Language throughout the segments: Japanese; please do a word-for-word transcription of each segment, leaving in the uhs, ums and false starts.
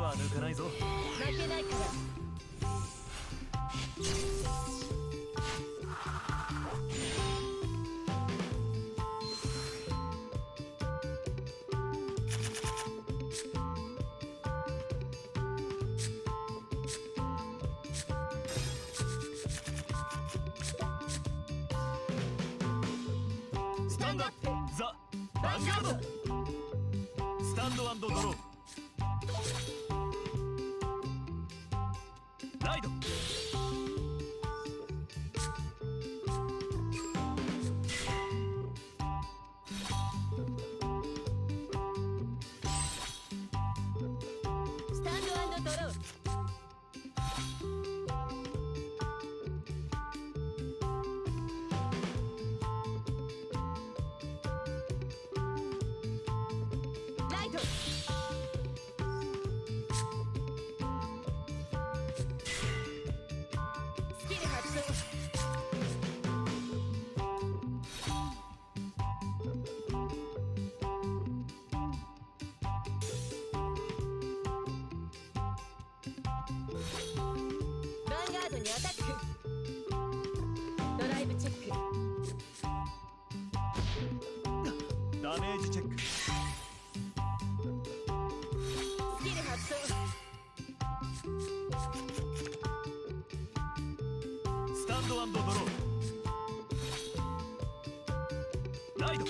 は抜かないぞ。 負けないから。 スタンドアップザ・バンガード。スタンドアンドドロー。ライド。 スタンドアンドドロー。ライト。スキル発動。ヴァンガードにアタック。ドライブチェック。 ダメージチェック。 スキル発動。 スタンドアンドドロー。ライド。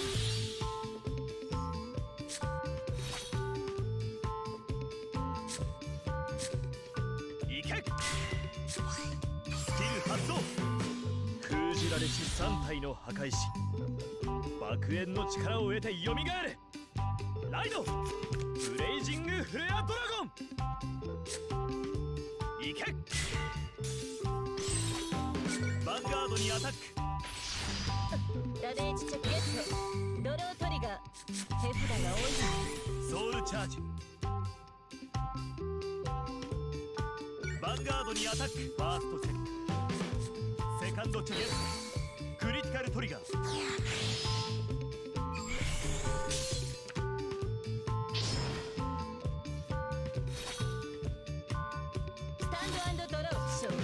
いけ。スキル発動。封じられしさん体の破壊神。爆炎の力を得て蘇れ。ライド。ブレイジングフレアドラゴン。いけ。ヴァンガードにアタック。 ダメージチェックゲット。ドロートリガー。手札が多いソウルチャージ。ヴァンガードにアタック。ファーストチェック。セカンドチェック。クリティカルトリガー。 スタンドアンドドロー。ショー。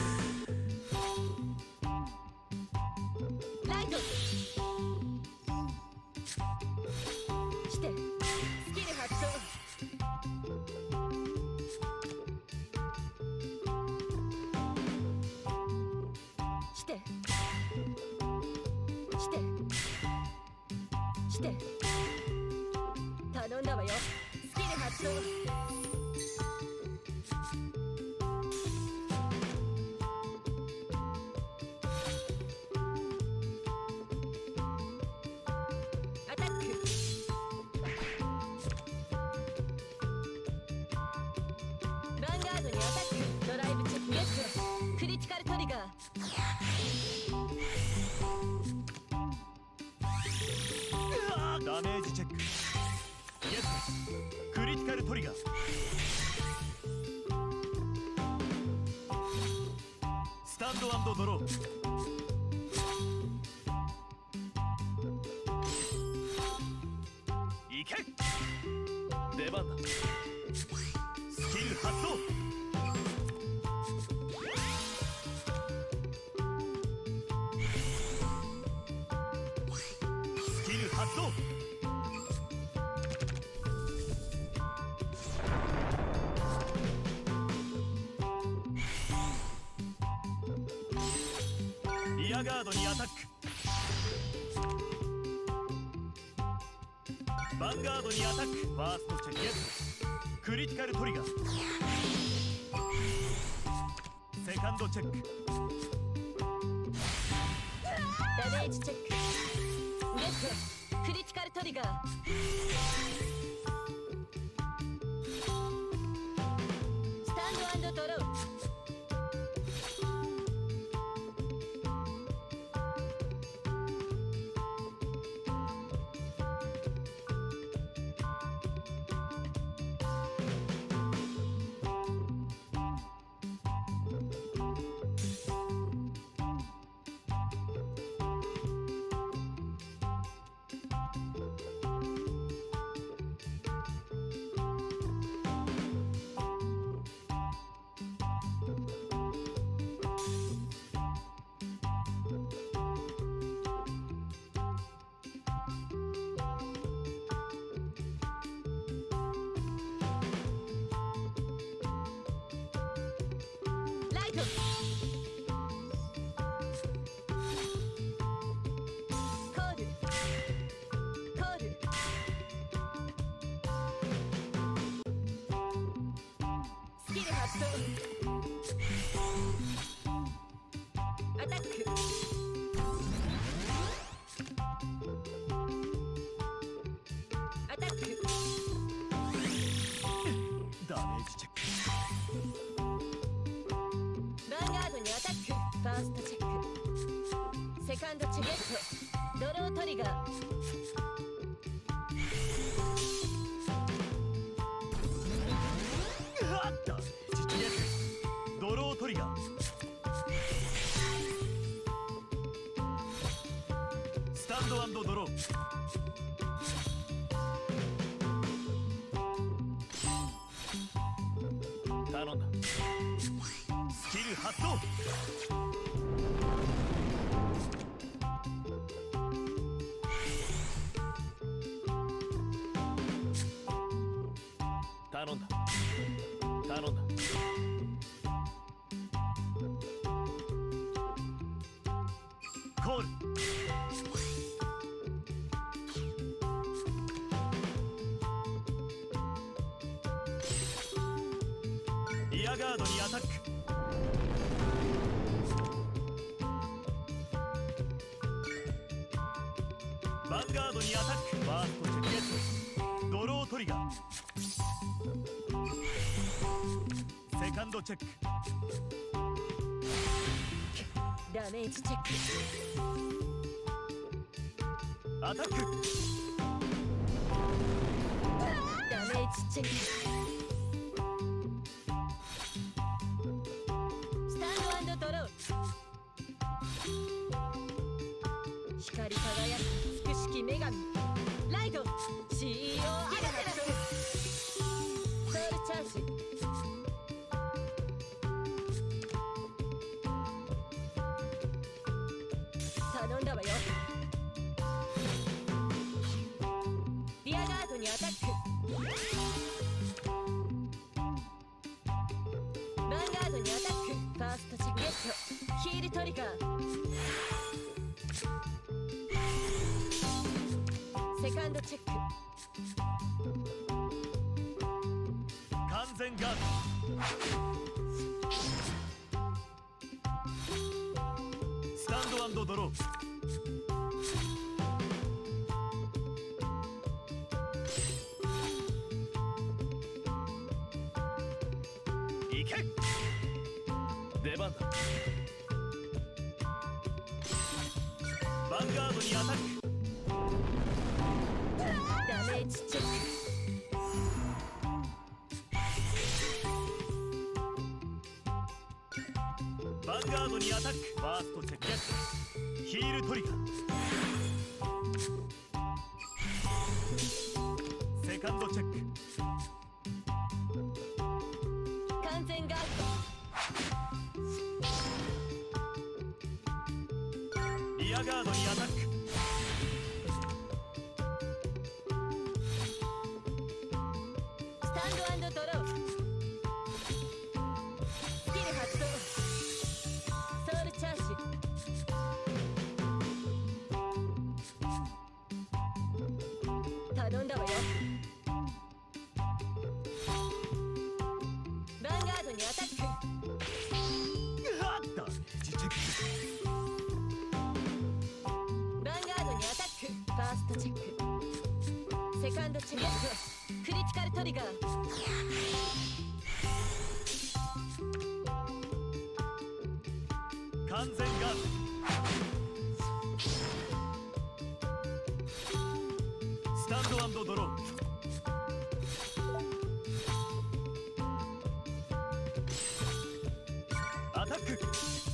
ライト。来て。スキル発動。来て。来て。来て。頼んだわよ。スキル発動。アタック。ヴァンガードにアタック。ドライブチェックゲット。クリティカルトリガー。 ダメージチェック。ゲット。クリティカルトリガー。スタンドアンドドロー。いけ。出番だ。スキル発動。スキル発動。リアガードにアタック。ヴァンガードにアタック。ファーストチェックゲット。クリティカルトリガー。セカンドチェック。 ダメージチェック。ゲット。クリティカルトリガー。スタンドアンドドロー。 トコールコールスキル発動アタックアタックダメージチェック。 ヴァンガードにアタック。ファーストチェック。セカンドチェゲット。ドロートリガー。 あった実現ドロートリガー。スタンドアンドドロー。頼んだ。スキル発動。頼んだ頼んだ。コール。リアガードにアタック。ヴァンガードにアタック。ファーストチェックゲット。ドロートリガー。セカンドチェック。 ダメージチェック。 アタック。 ダメージチェック。スタンドアンドドロー。光り輝く美しき女神。ライト シーイーオー アルハッソウルチャージ。頼んだわよ。リアガードにアタック。ヴァンガードにアタック。ファーストチェックゲット。ヒールトリガー。セカンドチェック。 完全ガード。スタンドアンドドロー。いけ出番だ。ヴァンガードにアタック。 ダメージチェック。 ヴァンガードにアタック。ファーストチェックゲット。ヒールトリガー。セカンドチェック。 完全ガード。リアガードにアタック。 スタンドアンドドロー。スキル発動。ソウルチャージ。頼んだわよ。ヴァンガードにアタック。 あったチェック。 ヴァンガードにアタック。ファーストチェック。セカンドチェック。クリティカルトリガー。 完全ガード。スタンドアンドドロー。アタック。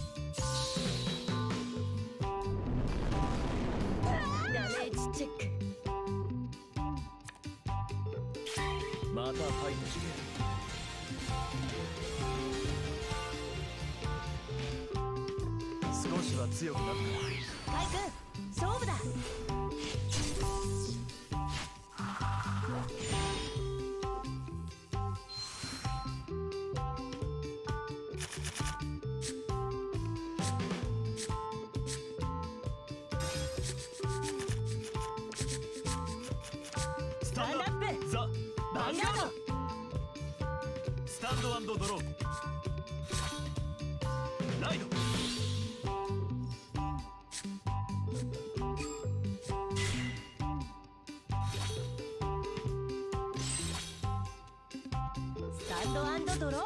ダメージチェック。 またファイトして少しは強くなった。 カイ君勝負だ。 ンドアンドドロー。ライド。 スタンドアンドドロー。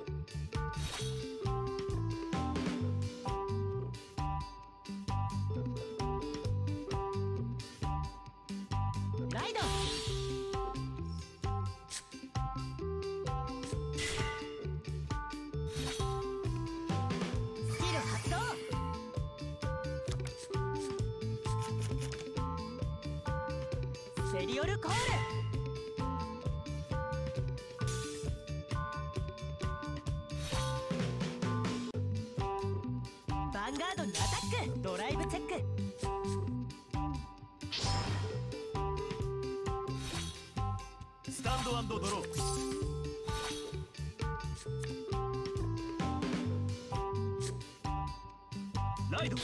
ライド。スキル発動。セリオルコール。ヴァンガードにアタック。ドライブチェック。 スタンドアンドドロー。ライド。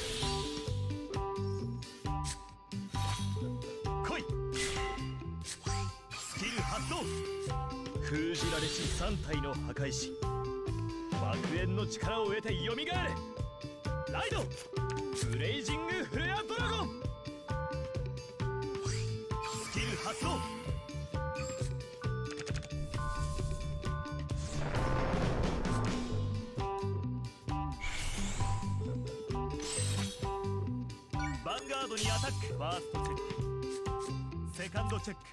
来い。スキル発動。封じられしさん体の破壊し、爆炎の力を得て蘇れ。ライド。ブレイジングフレアドラゴン。スキル発動。ヴァンガードにアタック。ファーストチェック。セカンドチェック。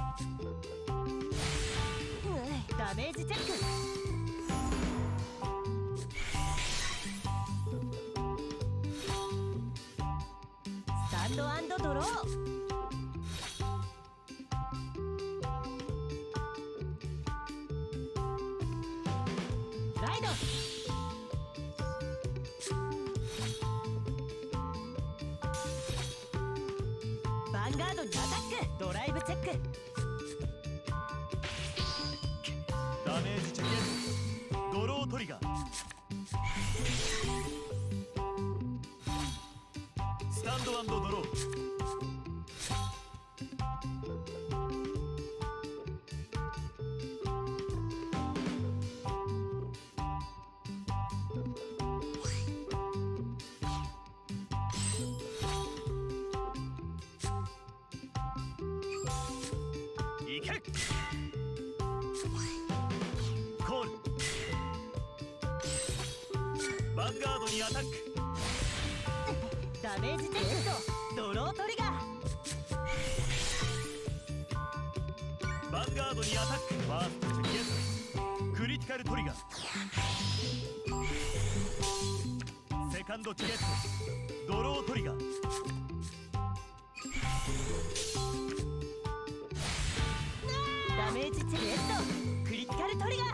うん、ダメージチェック。スタンドアンドドロー。ライド。ヴァンガードにアタック。ドライブチェック。 ダメージチェック。ドロートリガー。スタンドアンドドロー。いけ。コール。ヴァンガードにアタック。 ダメージチェックとドロートリガー。 ヴァンガードにアタック。ファーストチェック。イエス。クリティカルトリガー。セカンドチェック。ドロートリガー。 ダメージチェック。クリティカルトリガー。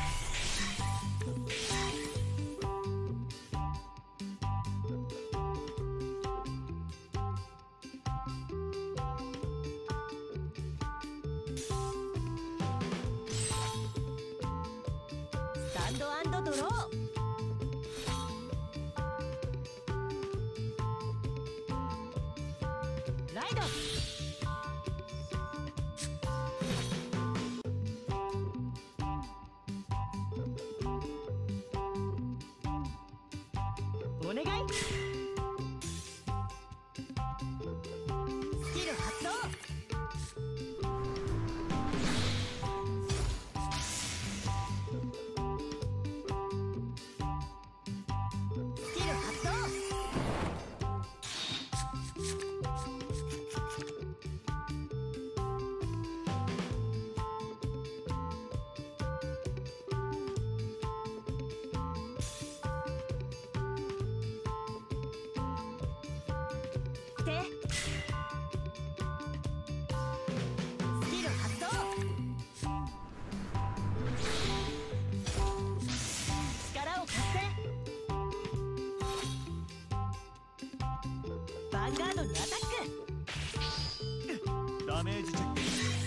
スタンドアンドドロー。ライド。お願い。スキル発動。スキル発動。て。スキル発動。力を貸して。ヴァンガードにアタック。 ダメージチェック。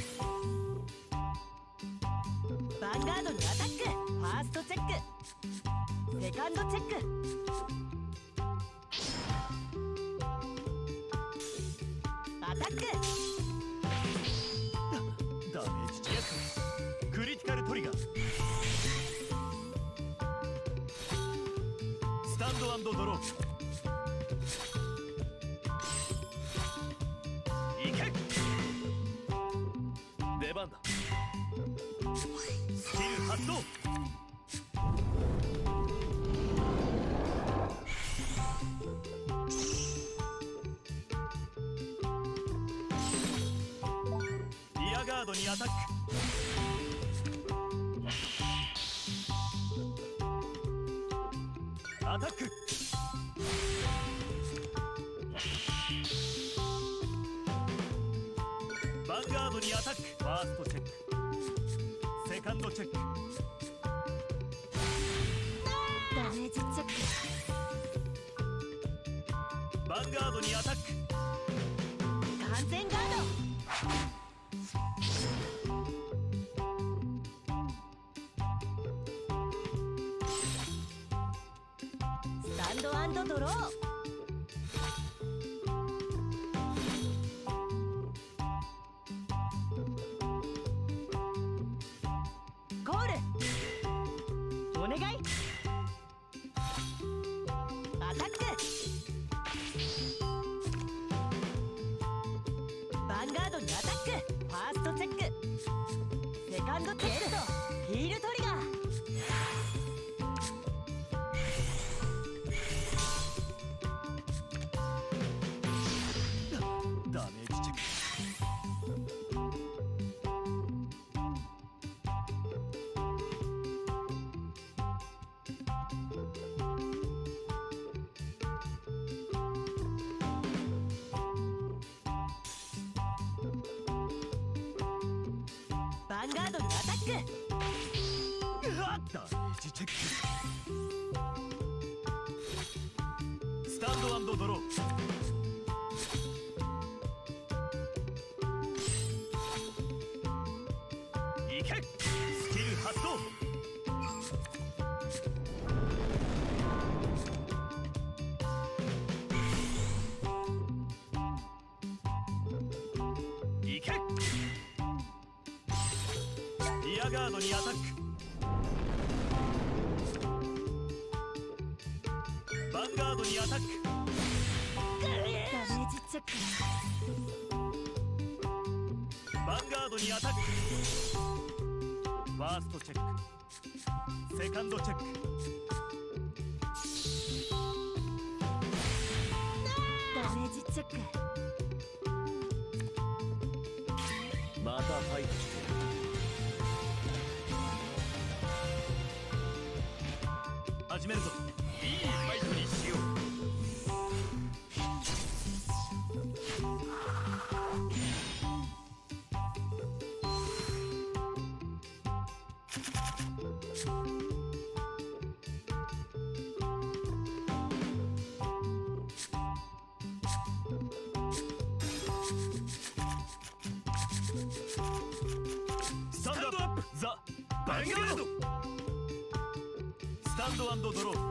ヴァンガードにアタック。ファーストチェック。セカンドチェック。アタック。 ダメージチェック。クリティカルトリガー。 スキル発動。リアガードにアタック。アタック。ヴァンガードにアタック。ファーストチェック。セカンドチェック。 ダメージチェック。 ヴァンガードにアタック。 完全ガード。スタンドアンドドロー。ゴール。お願い。アタック。ヴァンガードにアタック。ファーストチェック。セカンドチェック。ヒールトリガー。 ダメージチェック。 ヴァンガードにアタック。 うわっダメージチェック。スタンドアンドドロー。いけ。スキル発動。いけ。リアガードにアタック。ヴァンガードにアタック。 ダメージチェック。 ヴァンガードにアタック。ファーストチェック。セカンドチェック。 ダメージチェック。 またファイトしてる。始めるぞ。いいファイトにしよう。スタンドアップザ・ヴァンガード。スタンドアンドドロー。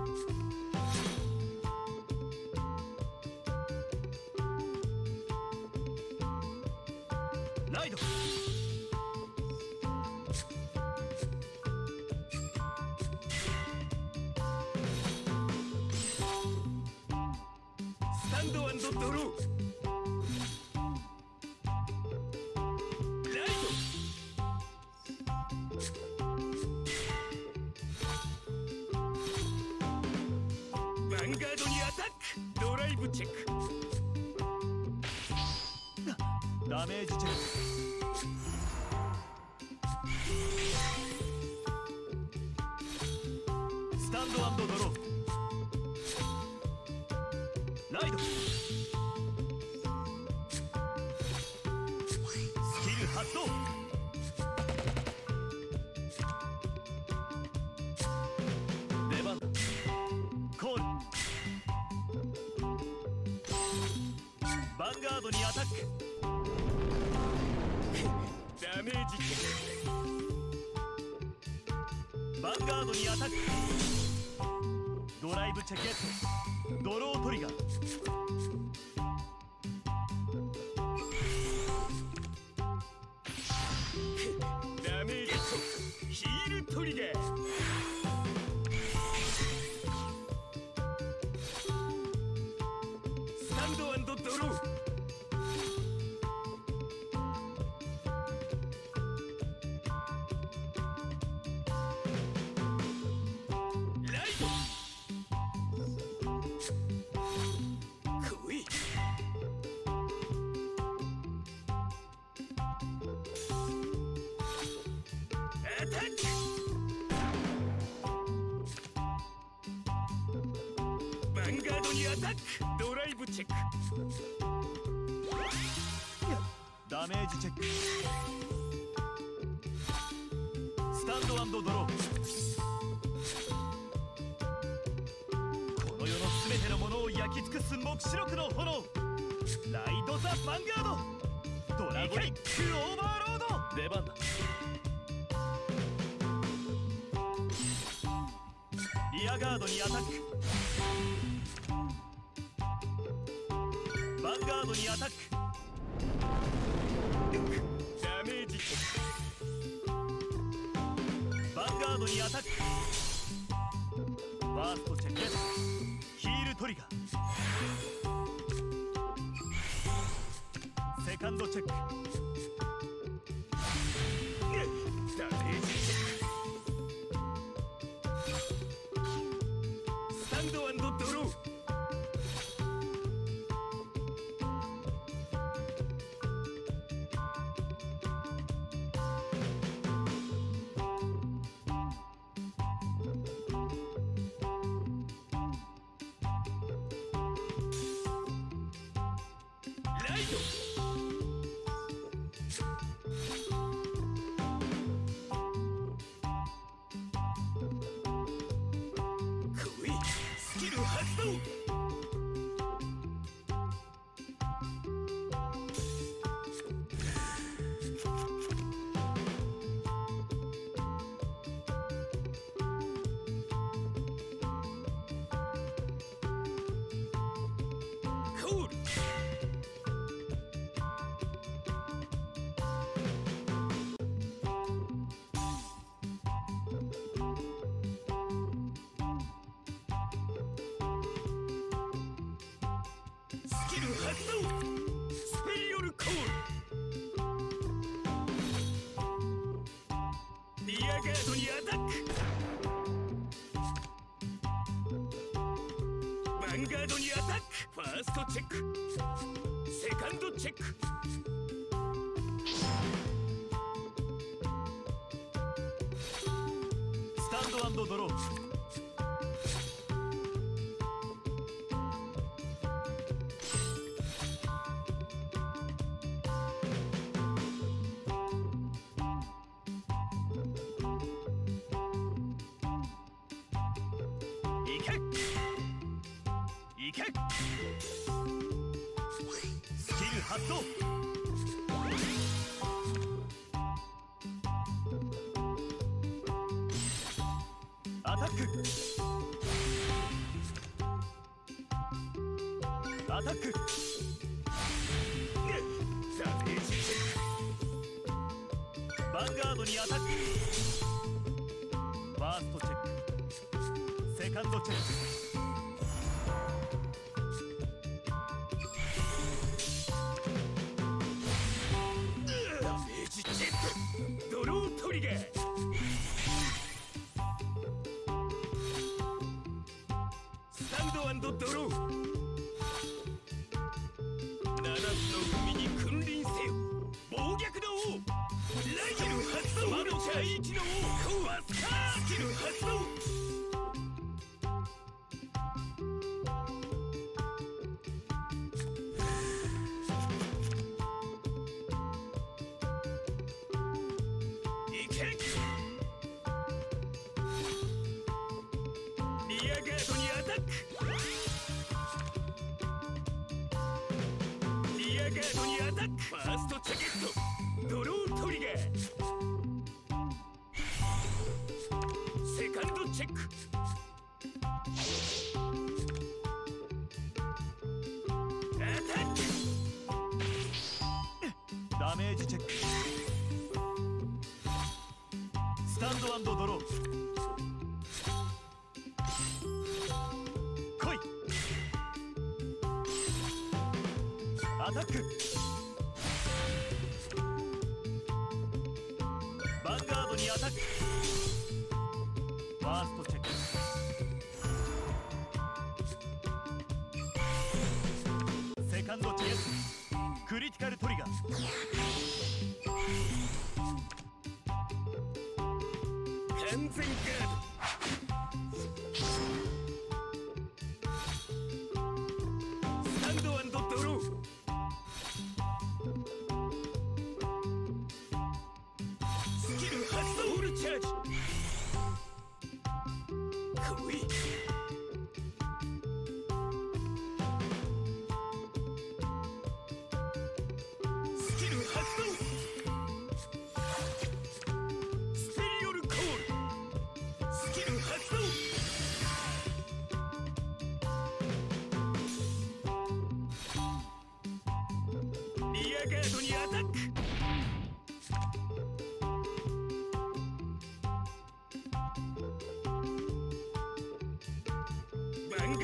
ライド。スタンドアンドドロー。ライド。ヴァンガードにアタック。ドライブチェック。ダメージチェック。スタンドアンドドロー。ライド。スキル発動。出番だ。コール。ヴァンガードにアタック。ダメージチェック。ヴァンガードにアタック。ドライブチェック。ドロートリガー。ダメージチェック。ヒールトリガー。スタンドアンドドロー。 ドにアタック。ドライブチェック。ダメージチェック。スタンドアンドドロー。この世の全てのものを焼き尽くす黙示録の炎。ライド・ザ・ヴァンガード。ドラゴニック・オーバーロード。出番だ。リアガードにアタック。ヴァンガードにアタック。ダメージチェック。ヴァンガードにアタック。ファーストチェック。ヒールトリガー。セカンドチェック。ダメージチェック。スタンドアンドドロー。ライド。来い。スキル発動。コール。スキル発動。スペリオルコール。リアガードにアタック。ヴァンガードにアタック。ファーストチェック。セカンドチェック。スタンドアンドドロー。いけいけ。スキル発動。アタック。アタック。ダメージチェック。ヴァンガードにアタック。ファーストチェック。セカンドチェック。ダメージチェック。ドロートリガー。スタンドアンドドロー。七つの海に君臨せよ。暴虐の王。ライジル発動。魔の海域の王。コアスカー。スキル発動。いけ。リアガードにアタック。リアガードにアタック。ファーストチェケット。ドロートリガー。セカンドチェック。アタック。ダメージチェック。スタンドアンドドロー。来い。アタック。ヴァンガードにアタック。ファーストチェック。セカンドチェック。クリティカルトリガー。完全ガード。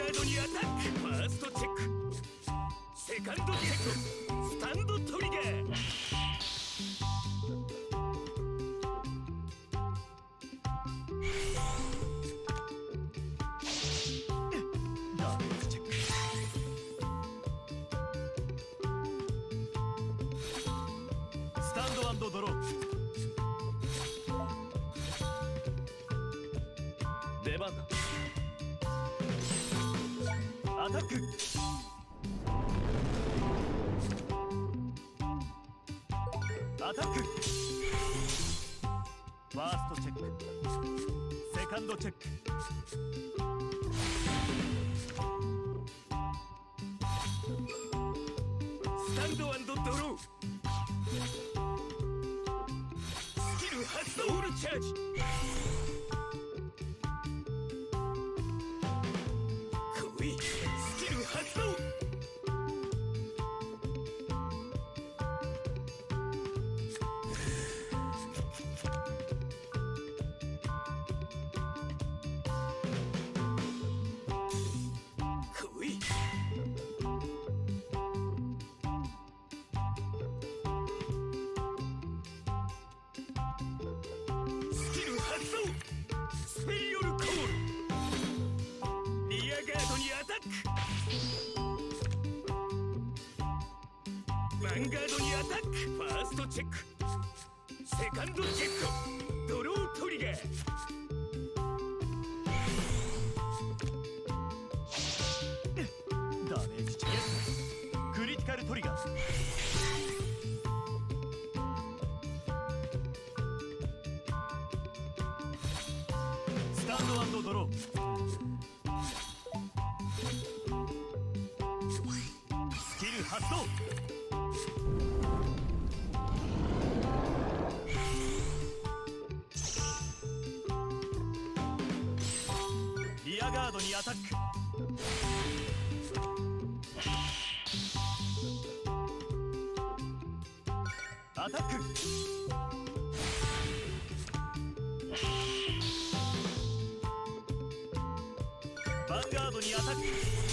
ードにアタック。ファーストチェック、セカンドチェック、スタンドトリガー。ダメージチェック。スタンドアンドドロー。出番だ。アタック。アタック。ファーストチェック、セカンドチェック。スタンドアンドドロー。スキル発動。オールチャージ。来い、スキル発動。来い。スキル発動。スペリオルコール。リアガードにアタック。ヴァンガードにアタック。ファーストチェック、セカンドチェック、ドロートリガー。ダメージチェック、クリティカルトリガー。スタンドアンドドロー。スキル発動。リアガードにアタック。アタック。ヴァンガードにアタック。